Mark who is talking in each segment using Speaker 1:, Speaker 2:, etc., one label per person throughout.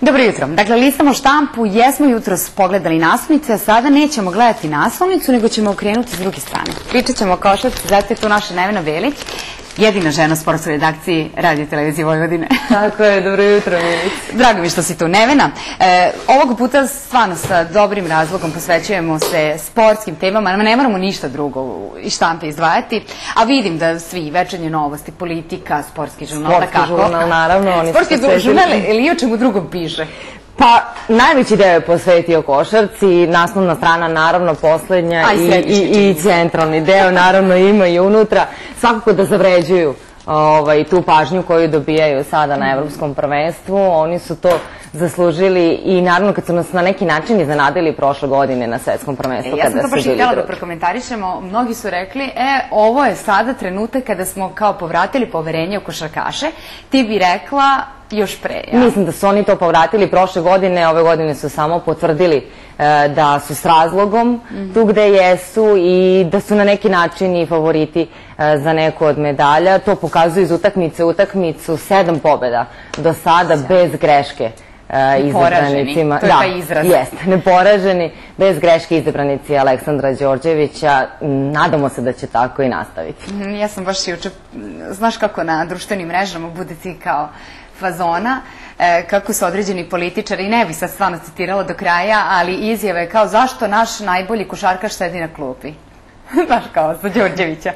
Speaker 1: Dobro jutro. Dakle, listamo štampu, jesmo jutros pogledali naslovnice, a sada nećemo gledati naslovnicu, nego ćemo okrenuti s druge strane. Pričat ćemo o košarci, zato je tu naša Nevena Belić, jedina žena u sportskoj redakciji Radio Televizije Vojvodine.
Speaker 2: Tako je, dobro jutro, Milić.
Speaker 1: Drago mi što si tu, Nevena. Ovog puta stvarno sa dobrim razlogom posvećujemo se sportskim temama, ne moramo ništa drugo iz štampe izdvajati, a vidim da svi, Večernje novosti, politika, sportski žurnal,
Speaker 2: sportski žurnal, naravno.
Speaker 1: Sportski žurnal ili o čemu drugom piše?
Speaker 2: Pa, najveći deo je posvetio košarci, naslovna strana naravno poslednja i centralni deo naravno ima i unutra. Svakako da zavređuju tu pažnju koju dobijaju sada na Evropskom prvenstvu. Oni su to zaslužili i naravno kad su nas na neki način iznenadili prošle godine na svetskom prvenstvu.
Speaker 1: Ja sam to baš i htjela da prokomentarišemo. Mnogi su rekli, ovo je sada trenutak kada smo kao povratili poverenje u košarkaše. Ti bi rekla još pre.
Speaker 2: Mislim da su oni to povratili prošle godine, ove godine su samo potvrdili da su s razlogom tu gde jesu i da su na neki način i favoriti za neku od medalja. To pokazuju iz utakmice u utakmicu, 7 pobjeda do sada bez greške.
Speaker 1: Neporaženi, to je taj izraz.
Speaker 2: Jeste, neporaženi, bez greške izabranici Aleksandra Đorđevića. Nadamo se da će tako i nastaviti.
Speaker 1: Ja sam baš juče, znaš kako na društvenim mrežama bude ti kao fazona, kako su određeni političari, ne bi sad stvarno citirala do kraja, ali izjave kao zašto naš najbolji košarkaš sedi na klupi. Znaš kao sa Đorđevića.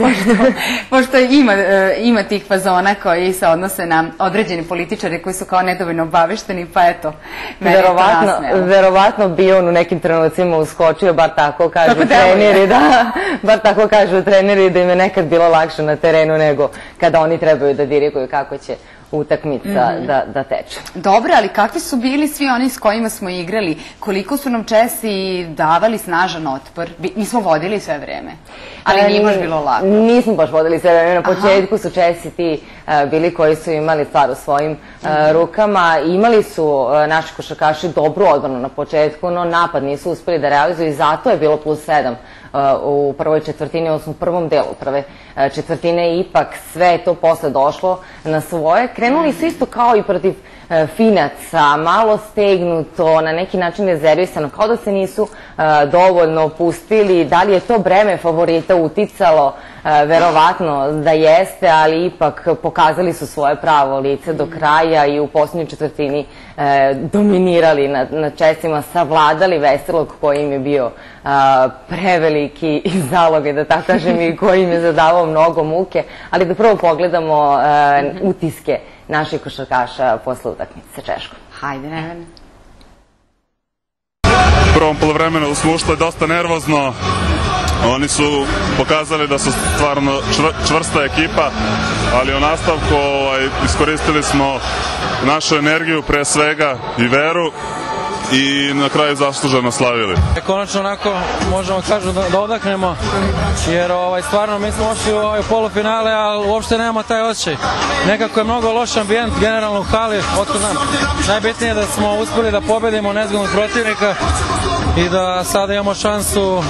Speaker 1: Pošto ima tih fazona koji se odnose na određeni političare koji su kao nedovoljno obavešteni, pa eto, meni je to nasmelo.
Speaker 2: Verovatno bi on u nekim trenucima uskočio, bar tako kažu treneri, bar tako kažu treneri da im je nekad bilo lakše na terenu nego kada oni trebaju da diriguju kako će utakmica da teče.
Speaker 1: Dobro, ali kakvi su bili svi oni s kojima smo igrali? Koliko su nam Česi davali snažan otpor? Mi smo vodili sve vreme, ali nije baš bilo lako.
Speaker 2: Nismo baš vodili sve vreme. Na početku su Česi ti bili koji su imali stvar u svojim rukama. Imali su naši košarkaši dobru odbranu na početku, no napad nisu uspeli da realizuju i zato je bilo +7 u prvoj četvrtini, odnosno u prvom delu prve četvrtine. Ipak sve je to posle došlo na svoje. Krenuli su isto kao i protiv Finaca, malo stegnuto, na neki način rezervisano, kao da se nisu dovoljno opustili. Da li je to breme favorita uticalo? Verovatno da jeste, ali ipak pokazali su svoje pravo lice do kraja i u posljednjoj četvrtini dominirali nad Česima, savladali Veselog koji im je bio preveliki zalog, da tako kažem, i koji im je zadavao mnogo muke. Ali da prvo pogledamo utiske naših košarkaša posle utakmice sa Češkom.
Speaker 1: Hajde, Nevena.
Speaker 3: U prvom polovremenu smo ušli dosta nervozno. Oni su pokazali da su stvarno čvrsta ekipa, ali u nastavku iskoristili smo našu energiju pre svega i veru i na kraju zasluženo slavili.
Speaker 4: Konačno onako možemo kažu da odahnemo, jer stvarno mi smo ošli u polufinale, ali uopšte nemamo taj osjećaj. Nekako je mnogo loš ambijent generalno u hali, otko znam. Najbitnije je da smo uspeli da pobedimo nezgodnog protivnika i da sada imamo šansu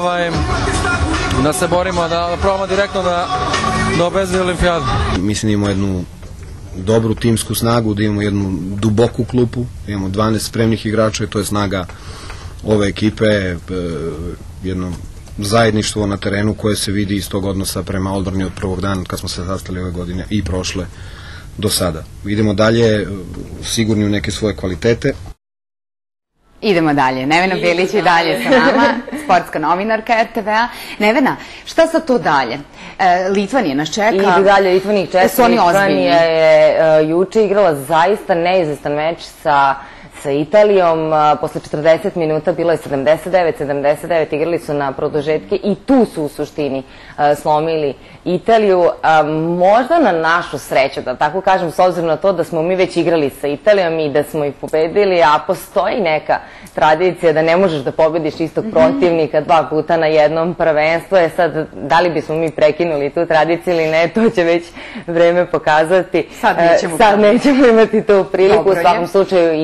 Speaker 4: da se borimo, da probamo direktno da obezbedimo olimpijadu.
Speaker 5: Mislim da imamo jednu dobru timsku snagu, da imamo jednu duboku klupu, da imamo 12 spremnih igrača i to je snaga ove ekipe, jedno zajedništvo na terenu koje se vidi iz tog odnosa prema odbrani od prvog dana kad smo se sastali ove godine i prošle do sada. Idemo dalje, sigurni u neke svoje kvalitete.
Speaker 1: Idemo dalje. Nevena Belić je dalje sa nama, sportska novinarka RTV-a. Nevena, šta sad to dalje? Litvanija nas čeka.
Speaker 2: Idu dalje, Litvanija čeka. Litvanija je juče igrala zaista neizvestan meč sa Italijom. Posle 40 minuta bilo je 79-79, igrali su na produžetke i tu su u suštini slomili Italiju. Možda na našu sreću, da tako kažem, s obzirom na to da smo mi već igrali sa Italijom i da smo ih pobedili, a postoji neka tradicija da ne možeš da pobediš istog protivnika 2 puta na jednom prvenstvu. Sad, da li bismo mi prekinuli tu tradiciju ili ne, to će već vreme pokazati. Sad nećemo imati tu priliku. U svakom slučaju i selektor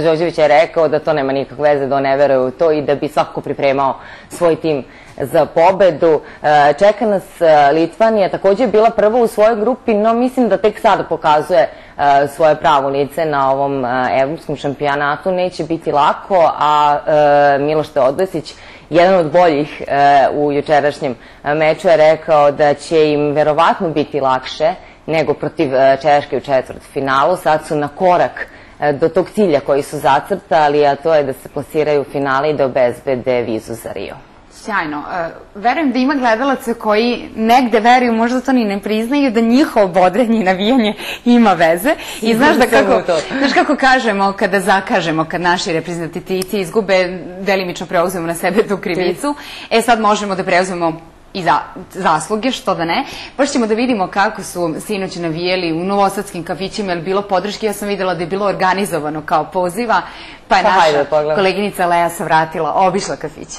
Speaker 2: Đorđević je rekao da to nema nikakve veze, da on ne veruje u to i da bi svakako pripremao svoj tim za pobedu. Čeka nas Litvanija, takođe je bila prva u svojoj grupi, no mislim da tek sada pokazuje svoje pravo lice na ovom evropskom šampionatu. Neće biti lako, a Miloš Teodosić, jedan od boljih u jučerašnjem meču, je rekao da će im verovatno biti lakše nego protiv Češke u četvrtfinalu. Sad su na korak do tog cilja koji su zacrtali, a to je da se plasiraju u finale i da obezbede vizu za Rio.
Speaker 1: Sjajno. Verujem da ima gledalaca koji negde veruju, možda to ni ne priznaju, da njihovo bodrenje i navijanje ima veze. I znaš kako kažemo kada zakažemo, kad naši reprezentativci izgube, delimično preuzmemo na sebe tu krivicu. Sad možemo da preuzmemo i zasluge, što da ne. Baš ćemo da vidimo kako su sinoć navijeli u novosadskim kafićima, je li bilo podrške. Ja sam videla da je bilo organizovano kao poziva, pa je naša koleginica Lea savratila, obišla kafiće.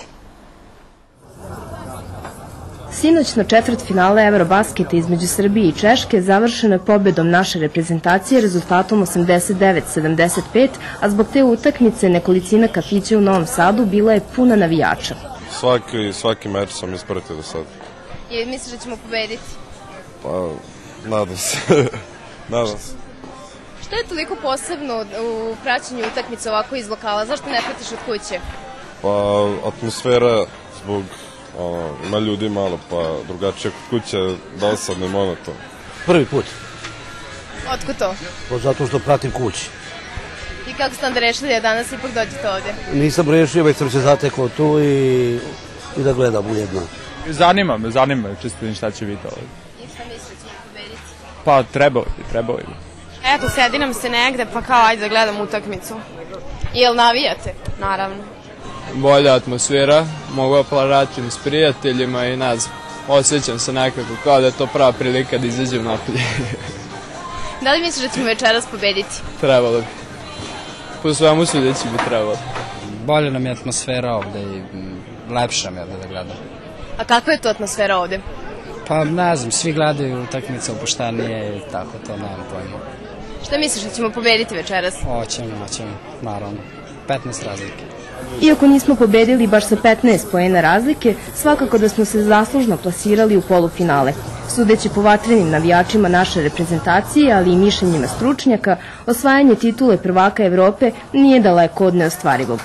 Speaker 6: Sinoćno četvrtfinale Eurobasketa između Srbije i Češke završeno je pobedom naše reprezentacije rezultatom 89-75, a zbog te utakmice nekolicina kafića u Novom Sadu bila je puna navijača.
Speaker 7: Svaki meč sam ispratio do sada.
Speaker 8: I misliš da ćemo pobediti?
Speaker 7: Pa, nadam se. Nadam se.
Speaker 8: Što je toliko posebno u praćenju utakmice ovako iz lokala? Zašto ne pratiš od kuće?
Speaker 7: Pa, atmosfera zbog ima ljudi malo, pa drugačije kod kuće, dosadno i monotono.
Speaker 9: Prvi put.
Speaker 8: Otkud to?
Speaker 9: Pa zato što pratim kući.
Speaker 8: I kako ste onda rešili da danas ipak dođete ovdje?
Speaker 9: Nisam rešio, već sam se zatekao tu i da gledam ujedno.
Speaker 10: Zanima me, čisto šta će biti ovdje.
Speaker 8: I šta misliš da ćemo pobediti?
Speaker 10: Pa trebao bi.
Speaker 8: Eto, sedi nam se negde, pa kao ajde da gledam utakmicu. Jel navijate? Naravno.
Speaker 10: Bolja atmosfera, mogu plaćati s prijateljima i osjećam se nekako kao da je to prava prilika da izađem napolje.
Speaker 8: Da li misliš da ćemo večeras pobediti?
Speaker 10: Trebalo bi. Po svemu sudeći bi trebalo.
Speaker 11: Bolja nam je atmosfera ovde i lepša mi je da gledam.
Speaker 8: A kakva je to atmosfera ovde?
Speaker 11: Pa ne znam, svi gledaju utakmice opuštenije i tako, to nemam pojma.
Speaker 8: Šta misliš da ćemo pobediti večeras?
Speaker 11: Hoćemo, naravno. 15 razlike.
Speaker 6: Iako nismo pobedili baš sa 15 poena razlike, svakako da smo se zaslužno plasirali u polufinale. Sudeći po vatrenim navijačima naše reprezentacije, ali i mišljenjima stručnjaka, osvajanje titule prvaka Evrope nije daleko od neostvarivog.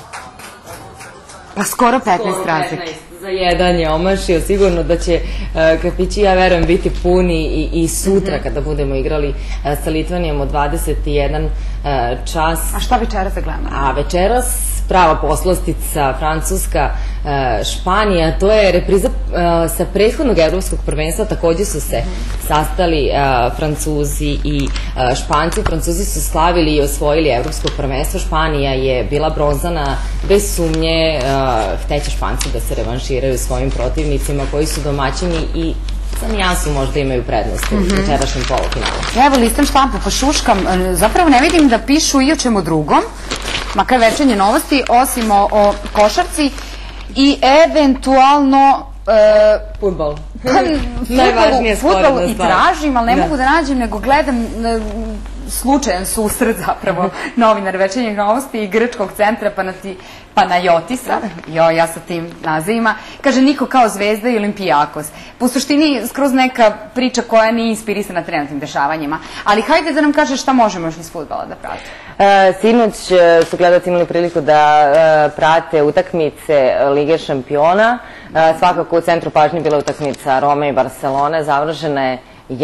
Speaker 1: Pa skoro 15 razlike.
Speaker 2: Za jedan je omašio, sigurno da će kafići, ja verujem, biti puni i sutra kada budemo igrali sa Litvanijom od 21 čas.
Speaker 1: A šta večeras da gledamo?
Speaker 2: A večeras prava poslastica, Francuska, Španija, to je repriza sa prethodnog evropskog prvenstva, takođe su se sastali Francuzi i Španci. Francuzi su slavili i osvojili evropsko prvenstvo, Španija je bila bronzana, bez sumnje hteće Španci da se revanširaju svojim protivnicima koji su domaćini i za nijansu možda imaju prednost u večerašnjem polufinalu.
Speaker 1: Evo, listam štampu, pa šuškam, zapravo ne vidim da pišu i o čemu drugom, makar večernje novosti, osim o košarci i eventualno
Speaker 2: fudbal.
Speaker 1: Fudbal i tražim, ali ne mogu da nađem, nego gledam slučajan susret zapravo novinar večernjih novosti i grčkog centra Panajotisa, ja sa tim nazivima, kaže niko kao Zvezda i Olimpijakos. Po suštini skroz neka priča koja nije inspirisana trenutnim dešavanjima, ali hajde da nam kaže šta možemo još iz fudbala da pratimo.
Speaker 2: Sinoć su gledalci imali priliku da prate utakmice Lige šampiona. Svakako u centru pažnje bila utakmica Rome i Barcelone, završena je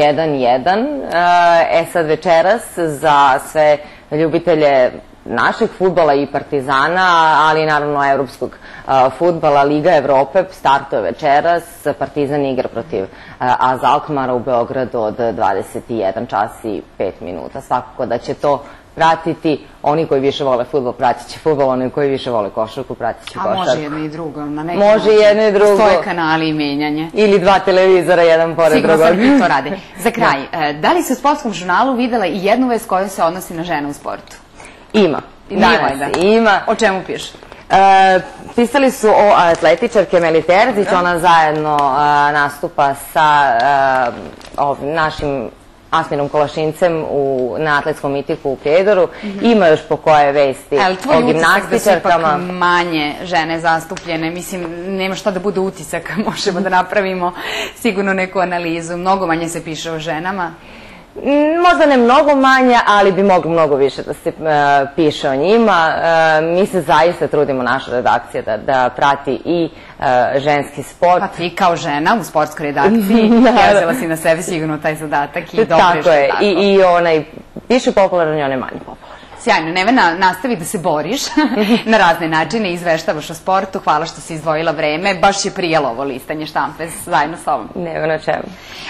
Speaker 2: 1-1. Sad večeras za sve ljubitelje našeg fudbala i Partizana, ali naravno evropskog fudbala, Liga Evrope startuje večeras. Partizan igra protiv AZ Alkmara u Beogradu od 21 čas i 5 minuta. Svakako da će to pratiti oni koji više vole fudbal, pratit će fudbal, oni koji više vole košarku, pratit će košarku.
Speaker 1: A može jedno i drugo, na neki
Speaker 2: može jedno i drugo.
Speaker 1: Stoje kanali i menjanje.
Speaker 2: Ili dva televizora, jedan pored drugog.
Speaker 1: Sigurno Srbije to rade. Za kraj, da li se u sportskom žurnalu videla i jednu vest koja se odnosi na žene u sportu?
Speaker 2: Ima. Danas ima.
Speaker 1: O čemu piše?
Speaker 2: Pisali su o atletičarke Meli Terzić, ona zajedno nastupa sa našim Asminom Kolašincem na atletskom mitiku u Prijedoru. Ima još po koje vesti o gimnastičarkama.
Speaker 1: Ali tvoj utisak da su ipak manje žene zastupljene, mislim, nema šta da bude utisak, možemo da napravimo sigurno neku analizu. Mnogo manje se piše o ženama.
Speaker 2: Možda ne mnogo manje, ali bi moglo mnogo više da se piše o njima. Mi se zaista trudimo, naša redakcija, da prati i ženski sport.
Speaker 1: Pa ti kao žena u sportskoj redakciji jezela si na sebe sigurno taj zadatak i dobro je što je tako.
Speaker 2: I onaj više popularan i onaj manje popularan.
Speaker 1: Sjajno, Nevena, nastavi da se boriš na razne načine, izveštavaš o sportu, hvala što si izdvojila vreme, baš je prijelo ovo listanje štampe zajedno s ovom.
Speaker 2: Nema na čemu.